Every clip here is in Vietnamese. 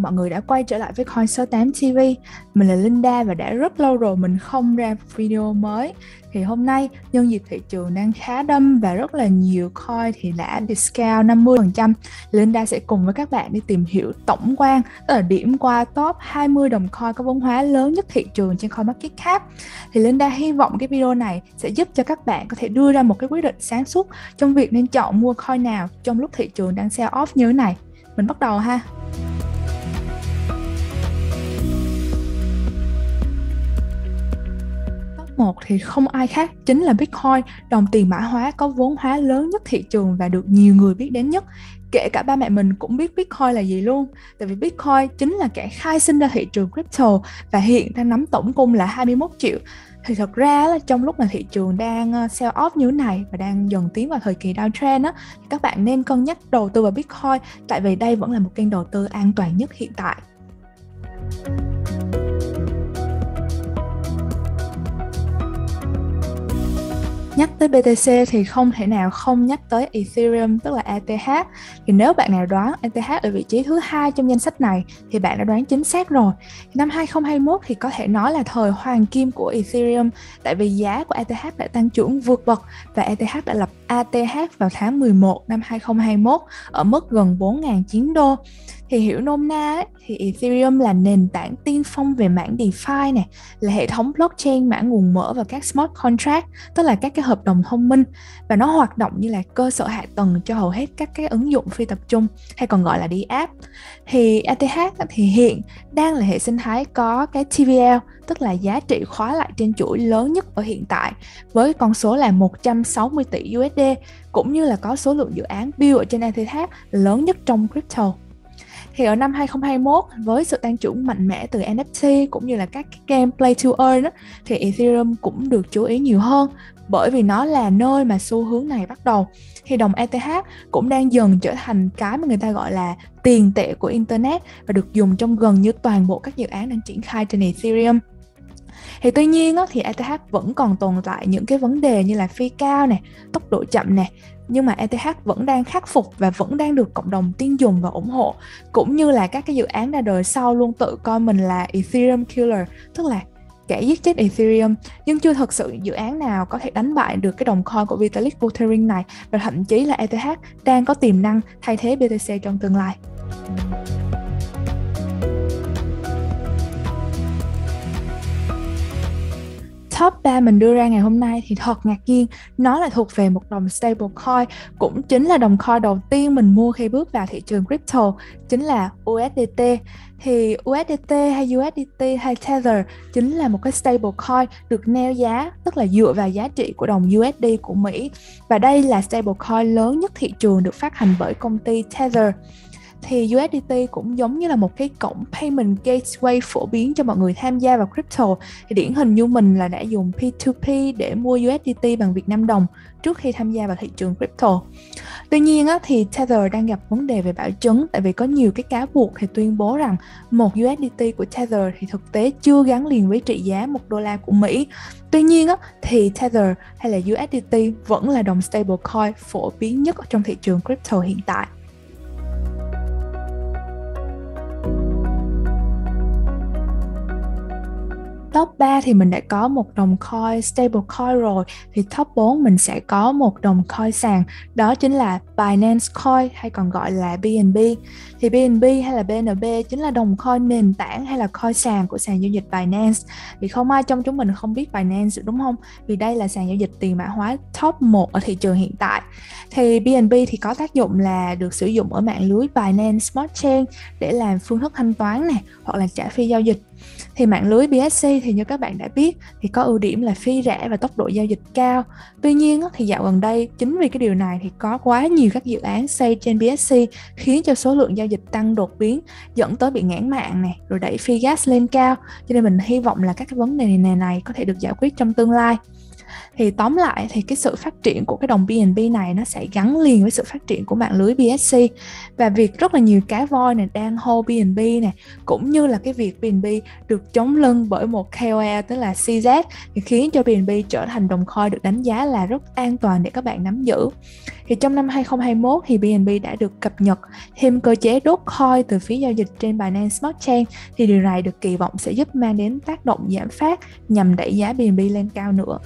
mọi người đã quay trở lại với Coin số 8 TV. Mình là Linda và đã rất lâu rồi mình không ra video mới. Thì hôm nay nhân dịp thị trường đang khá đâm và rất là nhiều coin thì đã discount 50%, Linda sẽ cùng với các bạn đi tìm hiểu tổng quan, tức là điểm qua top 20 đồng coin có vốn hóa lớn nhất thị trường trên CoinMarketCap. Thì Linda hy vọng cái video này sẽ giúp cho các bạn có thể đưa ra một cái quyết định sáng suốt trong việc nên chọn mua coin nào trong lúc thị trường đang sell off như thế này. Mình bắt đầu ha. Top 1 thì không ai khác chính là Bitcoin, đồng tiền mã hóa có vốn hóa lớn nhất thị trường và được nhiều người biết đến nhất. Kể cả ba mẹ mình cũng biết Bitcoin là gì luôn. Tại vì Bitcoin chính là kẻ khai sinh ra thị trường crypto và hiện đang nắm tổng cung là 21 triệu. Thì thật ra là trong lúc mà thị trường đang sell off như thế này và đang dần tiến vào thời kỳ downtrend á, thì các bạn nên cân nhắc đầu tư vào Bitcoin, tại vì đây vẫn là một kênh đầu tư an toàn nhất hiện tại. Nhắc tới BTC thì không thể nào không nhắc tới Ethereum, tức là ETH. Thì nếu bạn nào đoán ETH ở vị trí thứ 2 trong danh sách này thì bạn đã đoán chính xác rồi. Năm 2021 thì có thể nói là thời hoàng kim của Ethereum, tại vì giá của ETH đã tăng trưởng vượt bậc và ETH đã lập ATH vào tháng 11 năm 2021 ở mức gần 4.900 đô. Thì hiểu nôm na ấy, thì Ethereum là nền tảng tiên phong về mảng DeFi này, là hệ thống blockchain mã nguồn mở và các smart contract, tức là các cái hợp đồng thông minh, và nó hoạt động như là cơ sở hạ tầng cho hầu hết các cái ứng dụng phi tập trung hay còn gọi là DApp. Thì ETH thì hiện đang là hệ sinh thái có cái TVL, tức là giá trị khóa lại trên chuỗi lớn nhất ở hiện tại, với con số là 160 tỷ USD, cũng như là có số lượng dự án build ở trên ETH lớn nhất trong crypto. Thì ở năm 2021, với sự tăng trưởng mạnh mẽ từ NFT cũng như là các game play to earn đó, thì Ethereum cũng được chú ý nhiều hơn, bởi vì nó là nơi mà xu hướng này bắt đầu. Thì đồng ETH cũng đang dần trở thành cái mà người ta gọi là tiền tệ của Internet và được dùng trong gần như toàn bộ các dự án đang triển khai trên Ethereum. Thì tuy nhiên thì ETH vẫn còn tồn tại những cái vấn đề như là phí cao này, tốc độ chậm này, nhưng mà ETH vẫn đang khắc phục và vẫn đang được cộng đồng tin dùng và ủng hộ, cũng như là các cái dự án ra đời sau luôn tự coi mình là Ethereum killer, tức là kẻ giết chết Ethereum, nhưng chưa thật sự dự án nào có thể đánh bại được cái đồng coin của Vitalik Buterin này, và thậm chí là ETH đang có tiềm năng thay thế BTC trong tương lai. Top 3 mình đưa ra ngày hôm nay thì thật ngạc nhiên, nó là thuộc về một đồng stablecoin, cũng chính là đồng coin đầu tiên mình mua khi bước vào thị trường crypto, chính là USDT. Thì USDT hay USDT hay Tether chính là một cái stablecoin được neo giá, tức là dựa vào giá trị của đồng USD của Mỹ. Và đây là stablecoin lớn nhất thị trường được phát hành bởi công ty Tether. Thì USDT cũng giống như là một cái cổng payment gateway phổ biến cho mọi người tham gia vào crypto. Thì điển hình như mình là đã dùng P2P để mua USDT bằng Việt Nam đồng trước khi tham gia vào thị trường crypto. Tuy nhiên thì Tether đang gặp vấn đề về bảo chứng, tại vì có nhiều cái cáo buộc thì tuyên bố rằng một USDT của Tether thì thực tế chưa gắn liền với trị giá $1 của Mỹ. Tuy nhiên thì Tether hay là USDT vẫn là đồng stablecoin phổ biến nhất ở trong thị trường crypto hiện tại. Top 3 thì mình đã có một đồng coin stablecoin rồi, thì top 4 mình sẽ có một đồng coin sàn, đó chính là Binance Coin hay còn gọi là BNB. Thì BNB hay là BNB chính là đồng coin nền tảng hay là coin sàn của sàn giao dịch Binance. Thì không ai trong chúng mình không biết Binance đúng không? Vì đây là sàn giao dịch tiền mã hóa top 1 ở thị trường hiện tại. Thì BNB thì có tác dụng là được sử dụng ở mạng lưới Binance Smart Chain để làm phương thức thanh toán này, hoặc là trả phí giao dịch. Thì mạng lưới BSC thì như các bạn đã biết thì có ưu điểm là phí rẻ và tốc độ giao dịch cao. Tuy nhiên thì dạo gần đây chính vì cái điều này thì có quá nhiều các dự án xây trên BSC khiến cho số lượng giao dịch tăng đột biến, dẫn tới bị nghẽn mạng này, rồi đẩy phí gas lên cao. Cho nên mình hy vọng là các cái vấn đề này có thể được giải quyết trong tương lai. Thì tóm lại thì cái sự phát triển của cái đồng BNB này nó sẽ gắn liền với sự phát triển của mạng lưới BSC, và việc rất là nhiều cá voi này đang hold BNB này, cũng như là cái việc BNB được chống lưng bởi một KOL tức là CZ thì khiến cho BNB trở thành đồng coin được đánh giá là rất an toàn để các bạn nắm giữ. Thì trong năm 2021 thì BNB đã được cập nhật thêm cơ chế đốt coin từ phí giao dịch trên Binance Smart Chain, thì điều này được kỳ vọng sẽ giúp mang đến tác động giảm phát nhằm đẩy giá BNB lên cao nữa.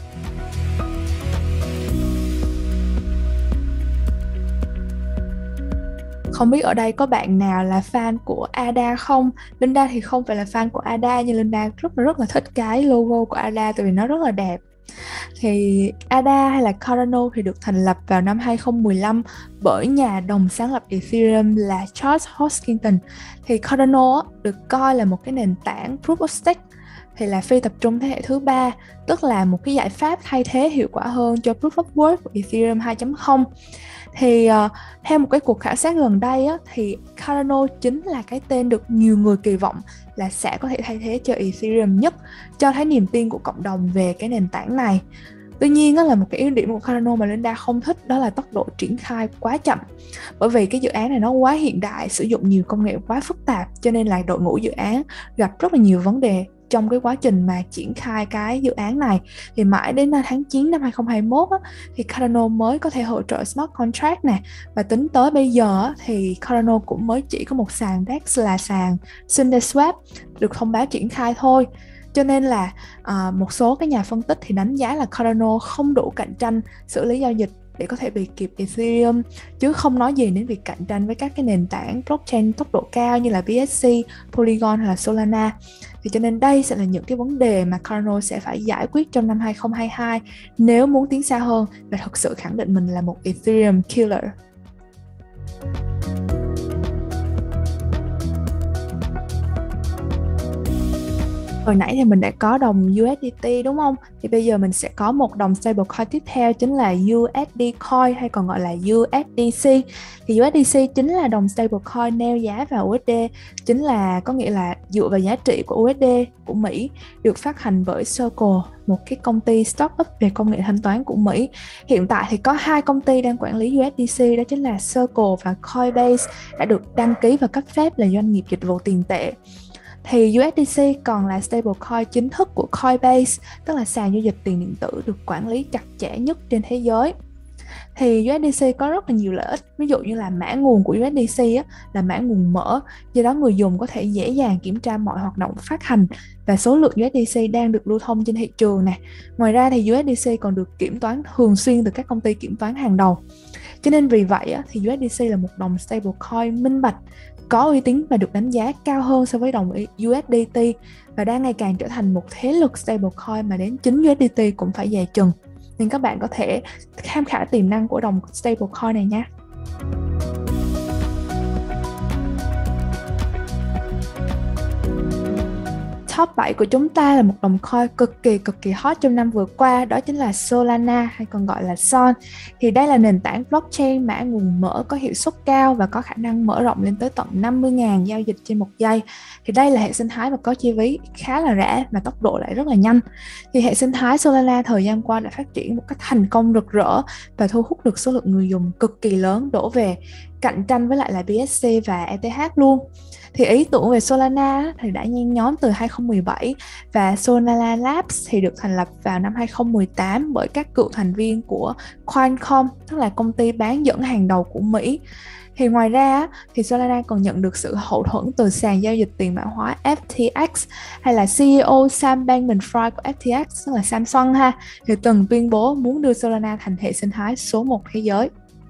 Không biết ở đây có bạn nào là fan của ADA không? Linda thì không phải là fan của ADA, nhưng Linda rất là thích cái logo của ADA tại vì nó rất là đẹp. Thì ADA hay là Cardano thì được thành lập vào năm 2015 bởi nhà đồng sáng lập Ethereum là Charles Hoskinson. Thì Cardano được coi là một cái nền tảng Proof of Stake, thì là phi tập trung thế hệ thứ 3, tức là một cái giải pháp thay thế hiệu quả hơn cho Proof of Work của Ethereum 2.0. Thì theo một cái cuộc khảo sát gần đây á, thì Cardano chính là cái tên được nhiều người kỳ vọng là sẽ có thể thay thế cho Ethereum nhất, cho thấy niềm tin của cộng đồng về cái nền tảng này. Tuy nhiên á, là một cái yếu điểm của Cardano mà Linda không thích, đó là tốc độ triển khai quá chậm. Bởi vì cái dự án này nó quá hiện đại, sử dụng nhiều công nghệ quá phức tạp, cho nên là đội ngũ dự án gặp rất là nhiều vấn đề trong cái quá trình mà triển khai cái dự án này. Thì mãi đến tháng 9 năm 2021 á, thì Cardano mới có thể hỗ trợ smart contract nè. Và tính tới bây giờ á, thì Cardano cũng mới chỉ có một sàn DEX là sàn SundaeSwap được thông báo triển khai thôi. Cho nên là một số cái nhà phân tích thì đánh giá là Cardano không đủ cạnh tranh xử lý giao dịch để có thể bị kịp Ethereum, chứ không nói gì đến việc cạnh tranh với các cái nền tảng blockchain tốc độ cao như là BSC, Polygon hay là Solana. Thì cho nên đây sẽ là những cái vấn đề mà Cardano sẽ phải giải quyết trong năm 2022 nếu muốn tiến xa hơn và thực sự khẳng định mình là một Ethereum killer. Hồi nãy thì mình đã có đồng USDT đúng không? Thì bây giờ mình sẽ có một đồng stablecoin tiếp theo chính là USD Coin hay còn gọi là USDC. Thì USDC chính là đồng stablecoin neo giá vào USD, chính là có nghĩa là dựa vào giá trị của USD của Mỹ, được phát hành bởi Circle, một cái công ty startup về công nghệ thanh toán của Mỹ. Hiện tại thì có 2 công ty đang quản lý USDC, đó chính là Circle và Coinbase, đã được đăng ký và cấp phép là doanh nghiệp dịch vụ tiền tệ. Thì USDC còn là stablecoin chính thức của Coinbase, tức là sàn giao dịch tiền điện tử được quản lý chặt chẽ nhất trên thế giới. Thì USDC có rất là nhiều lợi ích, ví dụ như là mã nguồn của USDC á, là mã nguồn mở, do đó người dùng có thể dễ dàng kiểm tra mọi hoạt động phát hành và số lượng USDC đang được lưu thông trên thị trường nè. Ngoài ra thì USDC còn được kiểm toán thường xuyên từ các công ty kiểm toán hàng đầu. Cho nên vì vậy á, thì USDC là một đồng stablecoin minh bạch, có uy tín và được đánh giá cao hơn so với đồng USDT, và đang ngày càng trở thành một thế lực stablecoin mà đến chính USDT cũng phải dè chừng. Nên các bạn có thể tham khảo tiềm năng của đồng stablecoin này nhé. Top 7 của chúng ta là một đồng coin cực kỳ hot trong năm vừa qua, đó chính là Solana hay còn gọi là Sol. Thì đây là nền tảng blockchain mã nguồn mở có hiệu suất cao và có khả năng mở rộng lên tới tận 50.000 giao dịch trên một giây. Thì đây là hệ sinh thái mà có chi phí khá là rẻ mà tốc độ lại rất là nhanh. Thì hệ sinh thái Solana thời gian qua đã phát triển một cách thành công rực rỡ và thu hút được số lượng người dùng cực kỳ lớn đổ về, cạnh tranh với lại là BSC và ETH luôn. Thì ý tưởng về Solana thì đã nhen nhóm từ 2017 và Solana Labs thì được thành lập vào năm 2018 bởi các cựu thành viên của Qualcomm, tức là công ty bán dẫn hàng đầu của Mỹ. Thì ngoài ra thì Solana còn nhận được sự hậu thuẫn từ sàn giao dịch tiền mã hóa FTX, hay là CEO Sam Bankman-Fried của FTX, tức là Samsung ha, thì từng tuyên bố muốn đưa Solana thành hệ sinh thái số 1 thế giới.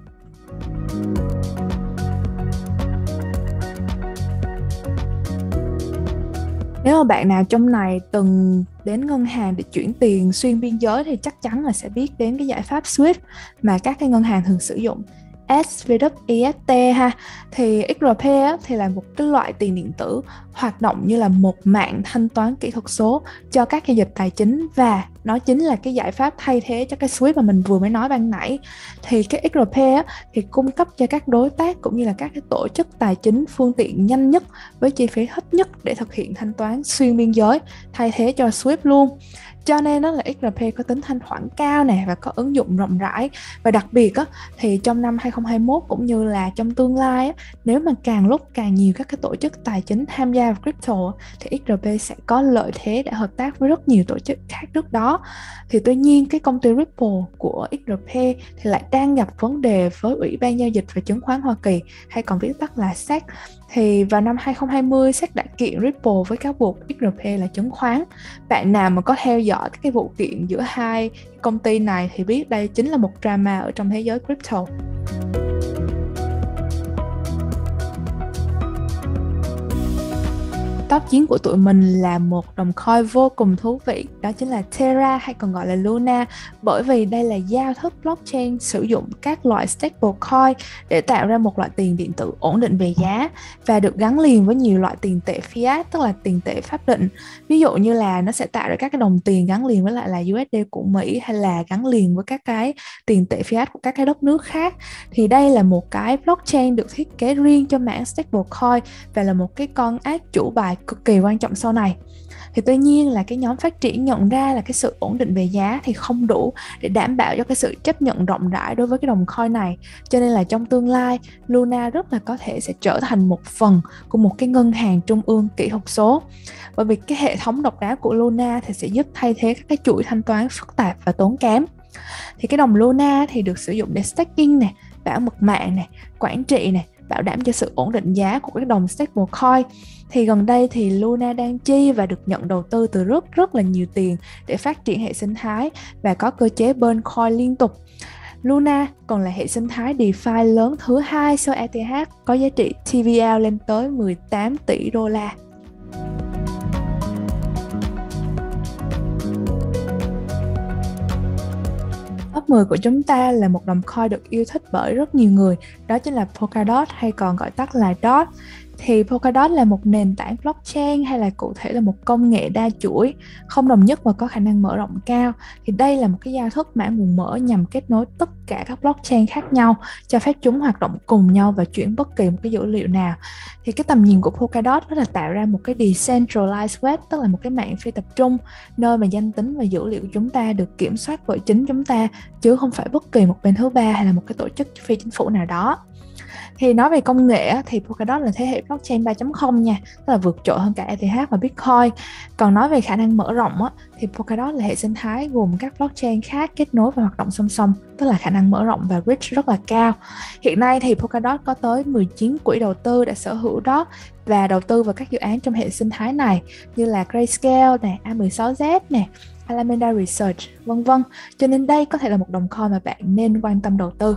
Nếu mà bạn nào trong này từng đến ngân hàng để chuyển tiền xuyên biên giới thì chắc chắn là sẽ biết đến cái giải pháp SWIFT mà các cái ngân hàng thường sử dụng, SWIFT ha. Thì XRP thì là một cái loại tiền điện tử hoạt động như là một mạng thanh toán kỹ thuật số cho các giao dịch tài chính, và nó chính là cái giải pháp thay thế cho cái SWIFT mà mình vừa mới nói ban nãy. Thì cái XRP thì cung cấp cho các đối tác cũng như là các cái tổ chức tài chính phương tiện nhanh nhất với chi phí thấp nhất để thực hiện thanh toán xuyên biên giới, thay thế cho SWIFT luôn. Cho nên đó là XRP có tính thanh khoản cao nè và có ứng dụng rộng rãi. Và đặc biệt á, thì trong năm 2021 cũng như là trong tương lai á, nếu mà càng lúc càng nhiều các cái tổ chức tài chính tham gia vào crypto thì XRP sẽ có lợi thế để hợp tác với rất nhiều tổ chức khác trước đó. Thì tuy nhiên cái công ty Ripple của XRP thì lại đang gặp vấn đề với Ủy ban Giao dịch và Chứng khoán Hoa Kỳ, hay còn viết tắt là SEC. Thì vào năm 2020, SEC đã kiện Ripple với cáo buộc XRP là chứng khoán. Bạn nào mà có theo dõi các cái vụ kiện giữa hai công ty này thì biết đây chính là một drama ở trong thế giới crypto. Top 9 của tụi mình là một đồng coin vô cùng thú vị, đó chính là Terra hay còn gọi là Luna, bởi vì đây là giao thức blockchain sử dụng các loại stablecoin để tạo ra một loại tiền điện tử ổn định về giá và được gắn liền với nhiều loại tiền tệ fiat, tức là tiền tệ pháp định. Ví dụ như là nó sẽ tạo ra các cái đồng tiền gắn liền với lại là USD của Mỹ, hay là gắn liền với các cái tiền tệ fiat của các cái đất nước khác. Thì đây là một cái blockchain được thiết kế riêng cho mảng stablecoin và là một cái con át chủ bài cực kỳ quan trọng sau này. Thì tuy nhiên là cái nhóm phát triển nhận ra là cái sự ổn định về giá thì không đủ để đảm bảo cho cái sự chấp nhận rộng rãi đối với cái đồng coin này. Cho nên là trong tương lai, Luna rất là có thể sẽ trở thành một phần của một cái ngân hàng trung ương kỹ thuật số. Bởi vì cái hệ thống độc đáo của Luna thì sẽ giúp thay thế các cái chuỗi thanh toán phức tạp và tốn kém. Thì cái đồng Luna thì được sử dụng để staking nè, bảo mật mạng nè, quản trị nè, bảo đảm cho sự ổn định giá của các đồng stablecoin. Thì gần đây thì Luna đang chi và được nhận đầu tư từ rất là nhiều tiền để phát triển hệ sinh thái và có cơ chế burn coin liên tục. Luna còn là hệ sinh thái DeFi lớn thứ hai sau ETH, có giá trị TVL lên tới 18 tỷ đô la. Top 10 của chúng ta là một đồng coin được yêu thích bởi rất nhiều người, đó chính là Polkadot hay còn gọi tắt là DOT. Thì Polkadot là một nền tảng blockchain, hay là cụ thể là một công nghệ đa chuỗi, không đồng nhất và có khả năng mở rộng cao. Thì đây là một cái giao thức mã nguồn mở nhằm kết nối tất cả các blockchain khác nhau, cho phép chúng hoạt động cùng nhau và chuyển bất kỳ một cái dữ liệu nào. Thì cái tầm nhìn của Polkadot đó là tạo ra một cái decentralized web, tức là một cái mạng phi tập trung, nơi mà danh tính và dữ liệu của chúng ta được kiểm soát bởi chính chúng ta, chứ không phải bất kỳ một bên thứ ba hay là một cái tổ chức phi chính phủ nào đó. Thì nói về công nghệ thì Polkadot là thế hệ blockchain 3.0 nha, tức là vượt trội hơn cả ETH và Bitcoin. Còn nói về khả năng mở rộng thì Polkadot là hệ sinh thái gồm các blockchain khác kết nối và hoạt động song song, tức là khả năng mở rộng và reach rất là cao. Hiện nay thì Polkadot có tới 19 quỹ đầu tư đã sở hữu đó và đầu tư vào các dự án trong hệ sinh thái này như là Grayscale này, A16Z này, Alameda Research, vân vân. Cho nên đây có thể là một đồng coin mà bạn nên quan tâm đầu tư.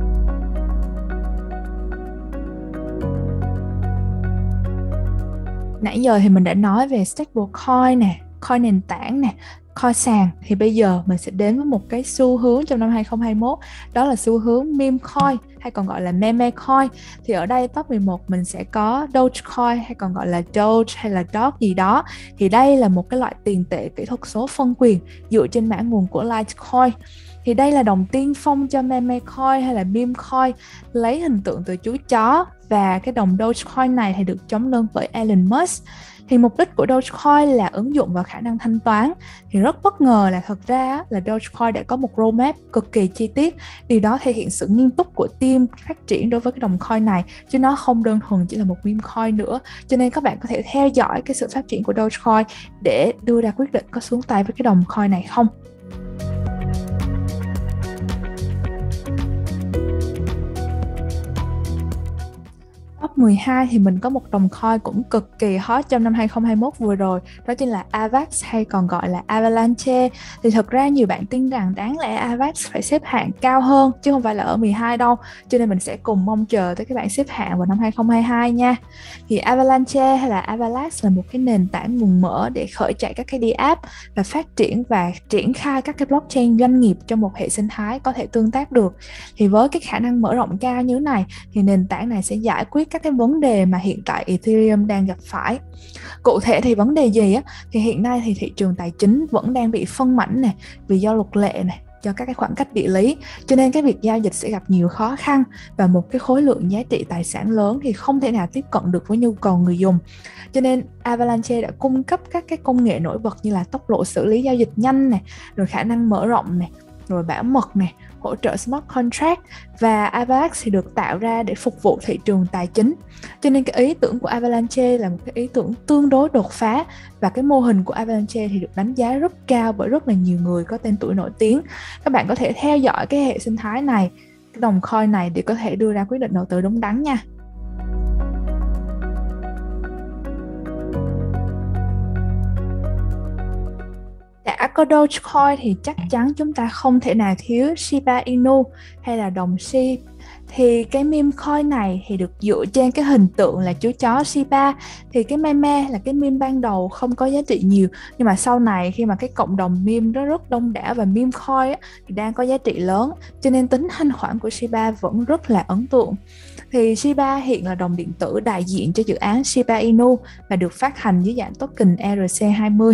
Nãy giờ thì mình đã nói về stablecoin nè, coin nền tảng nè, coin sàn. Thì bây giờ mình sẽ đến với một cái xu hướng trong năm 2021, đó là xu hướng meme coin hay còn gọi là meme coin. Thì ở đây top 11 mình sẽ có Dogecoin hay còn gọi là Doge hay là Dog gì đó. Thì đây là một cái loại tiền tệ kỹ thuật số phân quyền dựa trên mã nguồn của Litecoin. Thì đây là đồng tiên phong cho meme coin hay là meme coin, lấy hình tượng từ chú chó, và cái đồng Dogecoin này thì được chống lưng bởi Elon Musk. Thì mục đích của Dogecoin là ứng dụng vào khả năng thanh toán. Thì rất bất ngờ là thật ra là Dogecoin đã có một roadmap cực kỳ chi tiết. Điều đó thể hiện sự nghiêm túc của team phát triển đối với cái đồng coin này, chứ nó không đơn thuần chỉ là một meme coin nữa. Cho nên các bạn có thể theo dõi cái sự phát triển của Dogecoin để đưa ra quyết định có xuống tay với cái đồng coin này không. Top 12 thì mình có một đồng coin cũng cực kỳ hot trong năm 2021 vừa rồi, đó chính là AVAX hay còn gọi là Avalanche. Thì thật ra nhiều bạn tin rằng đáng lẽ AVAX phải xếp hạng cao hơn chứ không phải là ở 12 đâu, cho nên mình sẽ cùng mong chờ tới các bạn xếp hạng vào năm 2022 nha. Thì Avalanche hay là Avalanche là một cái nền tảng nguồn mở để khởi chạy các cái DApp và phát triển và triển khai các cái blockchain doanh nghiệp trong một hệ sinh thái có thể tương tác được. Thì với cái khả năng mở rộng cao như thế này thì nền tảng này sẽ giải quyết các cái vấn đề mà hiện tại Ethereum đang gặp phải. Cụ thể thì vấn đề gì thì hiện nay thì thị trường tài chính vẫn đang bị phân mảnh nè, vì do luật lệ này, cho các cái khoảng cách địa lý, cho nên cái việc giao dịch sẽ gặp nhiều khó khăn và một cái khối lượng giá trị tài sản lớn thì không thể nào tiếp cận được với nhu cầu người dùng. Cho nên Avalanche đã cung cấp các cái công nghệ nổi bật như là tốc độ xử lý giao dịch nhanh này, rồi khả năng mở rộng này, rồi bảo mật này, hỗ trợ smart contract, và Avax thì được tạo ra để phục vụ thị trường tài chính. Cho nên cái ý tưởng của Avalanche là một cái ý tưởng tương đối đột phá, và cái mô hình của Avalanche thì được đánh giá rất cao bởi rất là nhiều người có tên tuổi nổi tiếng. Các bạn có thể theo dõi cái hệ sinh thái này, cái đồng coin này để có thể đưa ra quyết định đầu tư đúng đắn nha. Đã có Dogecoin thì chắc chắn chúng ta không thể nào thiếu Shiba Inu hay là đồng SHIB. Thì cái meme coin này thì được dựa trên cái hình tượng là chú chó Shiba. Thì cái meme là cái meme ban đầu không có giá trị nhiều, nhưng mà sau này khi mà cái cộng đồng meme nó rất đông đảo và meme coin thì đang có giá trị lớn, cho nên tính thanh khoản của Shiba vẫn rất là ấn tượng. Thì Shiba hiện là đồng điện tử đại diện cho dự án Shiba Inu và được phát hành dưới dạng token ERC20.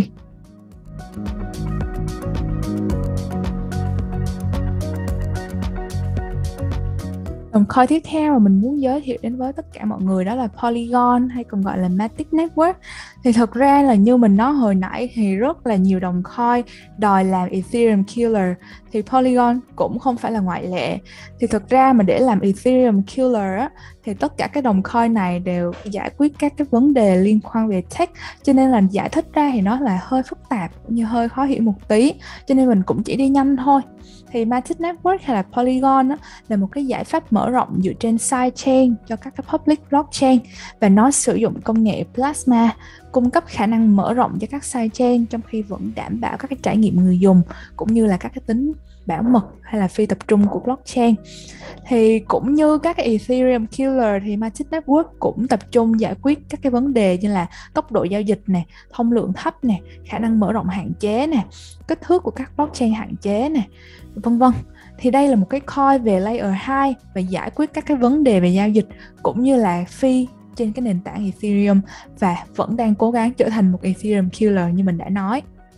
Đồng coin tiếp theo mà mình muốn giới thiệu đến với tất cả mọi người đó là Polygon, hay còn gọi là Matic Network. Thì thật ra là như mình nói hồi nãy thì rất là nhiều đồng coin đòi làm Ethereum killer, thì Polygon cũng không phải là ngoại lệ. Thì thật ra mà để làm Ethereum killer á, thì tất cả các đồng coin này đều giải quyết các cái vấn đề liên quan về tech, cho nên là giải thích ra thì nó là hơi phức tạp cũng như hơi khó hiểu một tí, cho nên mình cũng chỉ đi nhanh thôi. Thì Matic Network hay là Polygon á, là một cái giải pháp mở rộng dựa trên sidechain cho các cái public blockchain, và nó sử dụng công nghệ Plasma cung cấp khả năng mở rộng cho các sidechain trong khi vẫn đảm bảo các cái trải nghiệm người dùng cũng như là các cái tính bảo mật hay là phi tập trung của blockchain. Thì cũng như các cái Ethereum killer thì Matic Network cũng tập trung giải quyết các cái vấn đề như là tốc độ giao dịch nè, thông lượng thấp nè, khả năng mở rộng hạn chế nè, kích thước của các blockchain hạn chế nè, vân vân. Thì đây là một cái coin về layer 2 và giải quyết các cái vấn đề về giao dịch cũng như là phi trên cái nền tảng Ethereum, và vẫn đang cố gắng trở thành một Ethereum killer như mình đã nói.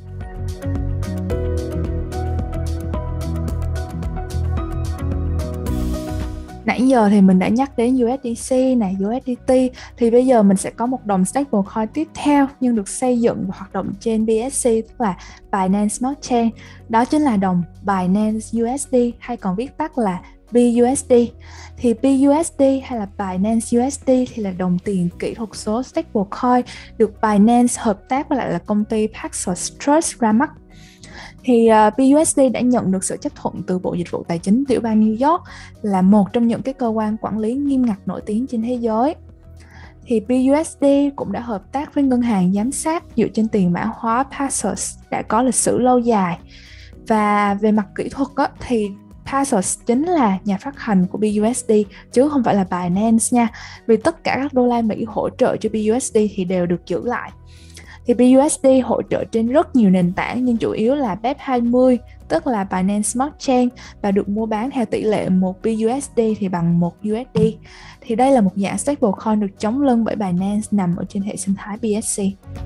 Nãy giờ thì mình đã nhắc đến USDC này, USDT, thì bây giờ mình sẽ có một đồng stablecoin tiếp theo nhưng được xây dựng và hoạt động trên BSC, tức là Binance Smart Chain. Đó chính là đồng Binance USD, hay còn viết tắt là BUSD. Thì BUSD hay là Binance USD thì là đồng tiền kỹ thuật số stablecoin được Binance hợp tác với lại là công ty Paxos Trust ra mắt. Thì BUSD đã nhận được sự chấp thuận từ Bộ Dịch vụ Tài chính Tiểu bang New York, là một trong những cái cơ quan quản lý nghiêm ngặt nổi tiếng trên thế giới. Thì BUSD cũng đã hợp tác với ngân hàng giám sát dựa trên tiền mã hóa Paxos đã có lịch sử lâu dài. Và về mặt kỹ thuật á, thì Paxos chính là nhà phát hành của BUSD chứ không phải là Binance nha, vì tất cả các đô la Mỹ hỗ trợ cho BUSD thì đều được giữ lại. Thì BUSD hỗ trợ trên rất nhiều nền tảng nhưng chủ yếu là BEP20, tức là Binance Smart Chain, và được mua bán theo tỷ lệ 1 BUSD thì bằng 1 USD. Thì đây là một dạng stablecoin được chống lưng bởi Binance nằm ở trên hệ sinh thái BSC.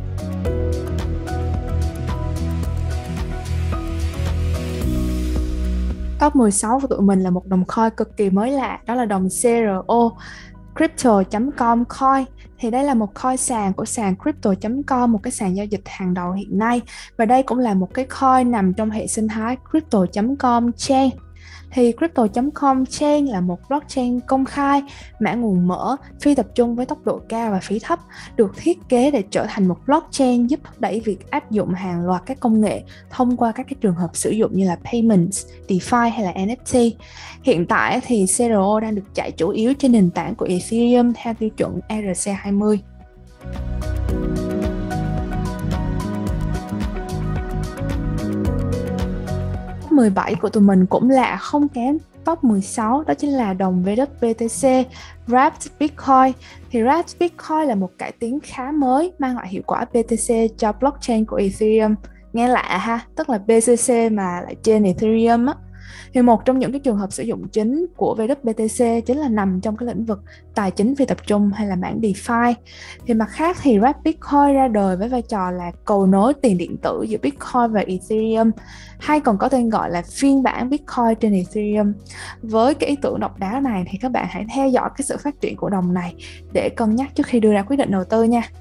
Top 16 của tụi mình là một đồng coin cực kỳ mới lạ, đó là đồng CRO, Crypto.com coin. Thì đây là một coin sàn của sàn Crypto.com, một cái sàn giao dịch hàng đầu hiện nay. Và đây cũng là một cái coin nằm trong hệ sinh thái Crypto.com chain. Thì Crypto.com chain là một blockchain công khai, mã nguồn mở, phi tập trung với tốc độ cao và phí thấp, được thiết kế để trở thành một blockchain giúp thúc đẩy việc áp dụng hàng loạt các công nghệ thông qua các cái trường hợp sử dụng như là payments, DeFi hay là NFT. Hiện tại thì CRO đang được chạy chủ yếu trên nền tảng của Ethereum theo tiêu chuẩn ERC20. Top 17 của tụi mình cũng lạ không kém top 16, đó chính là đồng WBTC Wrapped Bitcoin. Thì Wrapped Bitcoin là một cải tiến khá mới mang lại hiệu quả BTC cho blockchain của Ethereum. Nghe lạ ha, tức là BCC mà lại trên Ethereum á. Thì một trong những cái trường hợp sử dụng chính của VWBTC chính là nằm trong cái lĩnh vực tài chính phi tập trung hay là mảng DeFi. Thì mặt khác thì Wrap Bitcoin ra đời với vai trò là cầu nối tiền điện tử giữa Bitcoin và Ethereum, hay còn có tên gọi là phiên bản Bitcoin trên Ethereum. Với cái ý tưởng độc đáo này thì các bạn hãy theo dõi cái sự phát triển của đồng này để cân nhắc trước khi đưa ra quyết định đầu tư nha.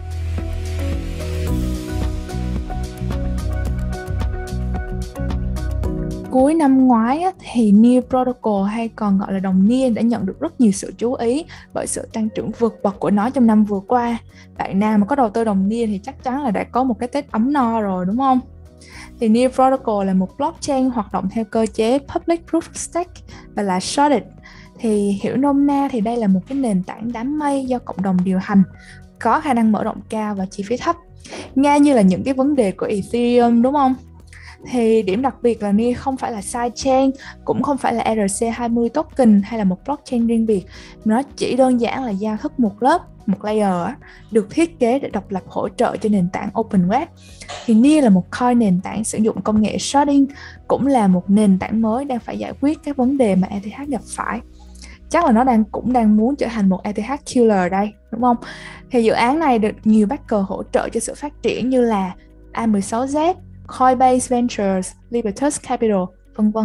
Cuối năm ngoái thì NEAR Protocol hay còn gọi là đồng NEAR đã nhận được rất nhiều sự chú ý bởi sự tăng trưởng vượt bậc của nó trong năm vừa qua. Bạn nào mà có đầu tư đồng NEAR thì chắc chắn là đã có một cái Tết ấm no rồi đúng không? Thì NEAR Protocol là một blockchain hoạt động theo cơ chế Public Proof of Stake và là sharded. Thì hiểu nôm na thì đây là một cái nền tảng đám mây do cộng đồng điều hành, có khả năng mở rộng cao và chi phí thấp. Nghe như là những cái vấn đề của Ethereum đúng không? Thì điểm đặc biệt là NEAR không phải là sidechain, cũng không phải là ERC20 token hay là một blockchain riêng biệt. Nó chỉ đơn giản là giao thức một lớp, một layer được thiết kế để độc lập hỗ trợ cho nền tảng Open Web. Thì NEAR là một coin nền tảng sử dụng công nghệ sharding, cũng là một nền tảng mới đang phải giải quyết các vấn đề mà ETH gặp phải. Chắc là nó cũng đang muốn trở thành một ETH killer đây, đúng không? Thì dự án này được nhiều backer hỗ trợ cho sự phát triển như là A16Z, Coinbase Ventures, Libertas Capital, vân vân.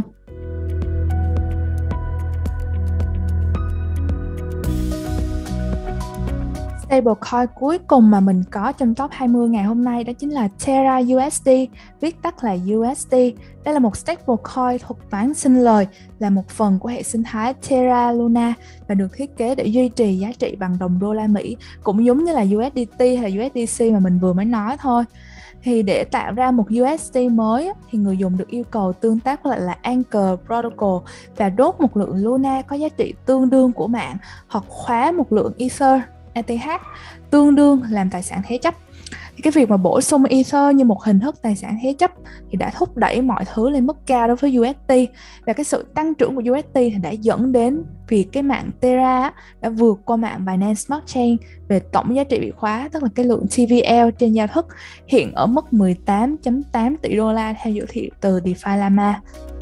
Stablecoin cuối cùng mà mình có trong top 20 ngày hôm nay đó chính là Terra USD, viết tắt là USD. Đây là một stablecoin thuật toán sinh lời, là một phần của hệ sinh thái Terra Luna và được thiết kế để duy trì giá trị bằng đồng đô la Mỹ, cũng giống như là USDT hay là USDC mà mình vừa mới nói thôi. Thì để tạo ra một USD mới thì người dùng được yêu cầu tương tác với lại là Anchor Protocol và đốt một lượng Luna có giá trị tương đương của mạng, hoặc khóa một lượng Ether ETH tương đương làm tài sản thế chấp. Thì cái việc mà bổ sung Ether như một hình thức tài sản thế chấp thì đã thúc đẩy mọi thứ lên mức cao đối với USD, và cái sự tăng trưởng của USD thì đã dẫn đến việc cái mạng Terra đã vượt qua mạng Binance Smart Chain về tổng giá trị bị khóa, tức là cái lượng TVL trên giao thức hiện ở mức 18.8 tỷ đô la theo dữ liệu từ DeFi Llama.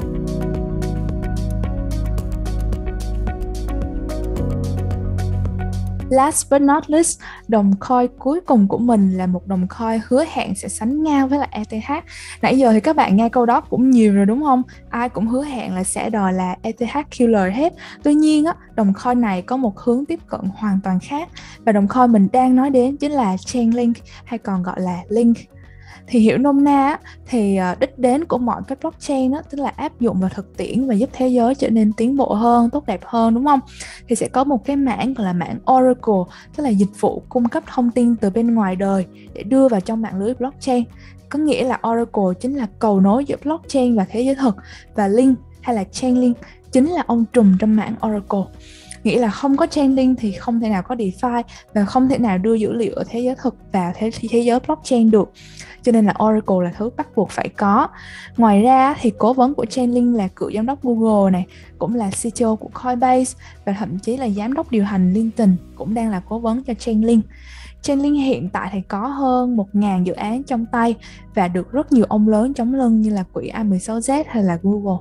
Last but not least, đồng coin cuối cùng của mình là một đồng coin hứa hẹn sẽ sánh ngang với lại ETH. Nãy giờ thì các bạn nghe câu đó cũng nhiều rồi đúng không? Ai cũng hứa hẹn là sẽ đòi là ETH killer hết. Tuy nhiên đồng coin này có một hướng tiếp cận hoàn toàn khác, và đồng coin mình đang nói đến chính là Chainlink hay còn gọi là Link. Thì hiểu nôm na thì đích đến của mọi cái blockchain tức là áp dụng vào thực tiễn và giúp thế giới trở nên tiến bộ hơn, tốt đẹp hơn đúng không? Thì sẽ có một cái mảng gọi là mảng Oracle, tức là dịch vụ cung cấp thông tin từ bên ngoài đời để đưa vào trong mạng lưới blockchain. Có nghĩa là Oracle chính là cầu nối giữa blockchain và thế giới thực, và Link hay là Chainlink chính là ông trùm trong mảng Oracle. Nghĩa là không có Chainlink thì không thể nào có DeFi và không thể nào đưa dữ liệu ở thế giới thực vào thế giới blockchain được. Cho nên là Oracle là thứ bắt buộc phải có. Ngoài ra thì cố vấn của Chainlink là cựu giám đốc Google này, cũng là CTO của Coinbase, và thậm chí là giám đốc điều hành LinkedIn cũng đang là cố vấn cho Chainlink. Chainlink hiện tại thì có hơn 1.000 dự án trong tay và được rất nhiều ông lớn chống lưng như là quỹ A16Z hay là Google.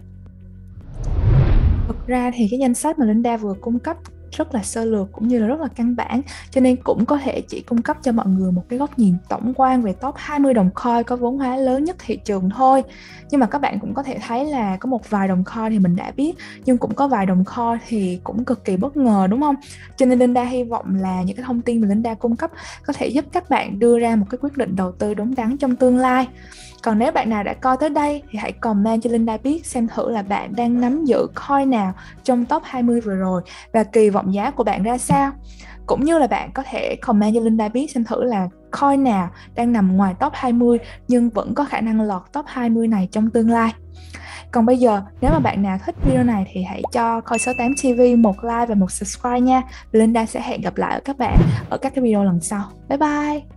Thực ra thì cái danh sách mà Linda vừa cung cấp rất là sơ lược cũng như là rất là căn bản, cho nên cũng có thể chỉ cung cấp cho mọi người một cái góc nhìn tổng quan về top 20 đồng coin có vốn hóa lớn nhất thị trường thôi. Nhưng mà các bạn cũng có thể thấy là có một vài đồng coin thì mình đã biết, nhưng cũng có vài đồng coin thì cũng cực kỳ bất ngờ đúng không? Cho nên Linda hy vọng là những cái thông tin mà Linda cung cấp có thể giúp các bạn đưa ra một cái quyết định đầu tư đúng đắn trong tương lai. Còn nếu bạn nào đã coi tới đây thì hãy comment cho Linda biết xem thử là bạn đang nắm giữ coin nào trong top 20 vừa rồi và kỳ vọng giá của bạn ra sao. Cũng như là bạn có thể comment cho Linda biết xem thử là coin nào đang nằm ngoài top 20 nhưng vẫn có khả năng lọt top 20 này trong tương lai. Còn bây giờ, nếu mà bạn nào thích video này thì hãy cho Coin68 TV một like và một subscribe nha. Linda sẽ hẹn gặp lại các bạn ở các cái video lần sau. Bye bye!